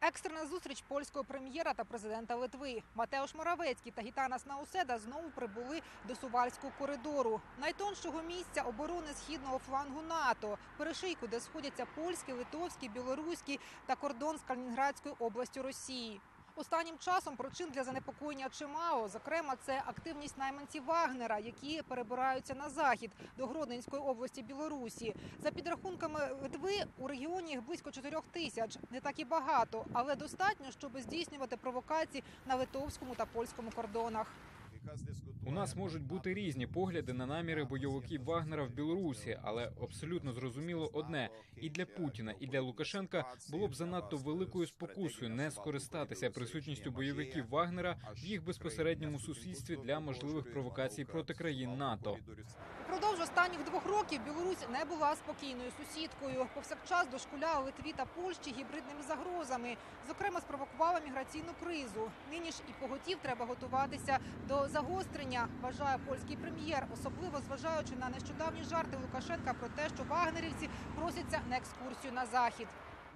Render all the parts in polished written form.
Екстрена зустріч польського прем'єра та президента Литви. Матеуш Моравецький та Гітанас Науседа знову прибули до Сувальського коридору. Найтоншого місця оборони східного флангу НАТО. Перешийку, де сходяться польський, литовський, білоруський та кордон з Калінінградською областю Росії. Останнім часом причин для занепокоєння чимало. Зокрема, це активність найманців Вагнера, які перебираються на захід, до Гродненської області Білорусі. За підрахунками Литви, у регіоні їх близько 4 тисяч. Не так і багато, але достатньо, щоб здійснювати провокації на литовському та польському кордонах. У нас можуть бути різні погляди на наміри бойовиків Вагнера в Білорусі, але абсолютно зрозуміло одне – і для Путіна, і для Лукашенка було б занадто великою спокусою не скористатися присутністю бойовиків Вагнера в їх безпосередньому сусідстві для можливих провокацій проти країн НАТО. Впродовж останніх 2 років Білорусь не була спокійною сусідкою. Повсякчас дошкуляла Литві та Польщі гібридними загрозами. Зокрема, спровокувала міграційну кризу. Нині ж і поготів треба готуватися до загострення, вважає польський прем'єр, особливо зважаючи на нещодавні жарти Лукашенка про те, що вагнерівці просяться на екскурсію на захід.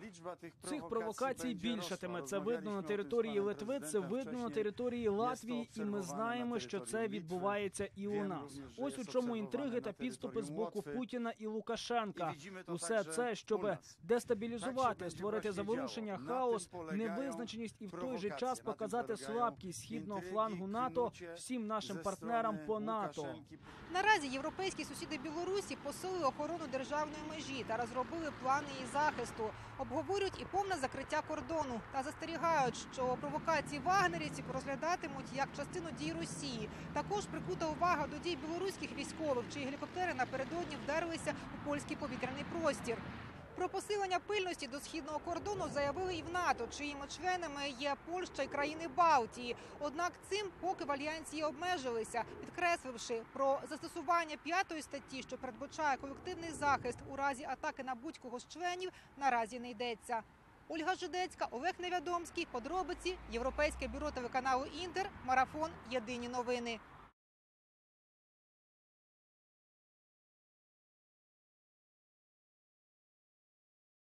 Цих провокацій більшатиме. Це видно на території Литви, це видно на території Латвії, і ми знаємо, що це відбувається і у нас. Ось у чому інтриги та підступи з боку Путіна і Лукашенка. Усе це, щоб дестабілізувати, створити заворушення, хаос, невизначеність і в той же час показати слабкість східного флангу НАТО всім нашим партнерам по НАТО. Наразі європейські сусіди Білорусі посилили охорону державної межі та розробили плани її захисту. Обговорюють і повне закриття кордону та застерігають, що провокації вагнерівців розглядатимуть як частину дій Росії. Також прикута увага до дій білоруських військових, чиї гелікоптери напередодні вдарилися у польський повітряний простір. Про посилення пильності до східного кордону заявили і в НАТО, чиїми членами є Польща і країни Балтії. Однак цим поки в альянсі обмежилися, підкресливши про застосування 5-ї статті, що передбачає колективний захист у разі атаки на будь-кого з членів, наразі не йдеться. Ольга Жидецька, Олег Невядомський, подробиці, Європейське бюро телеканалу «Інтер», Марафон, Єдині новини.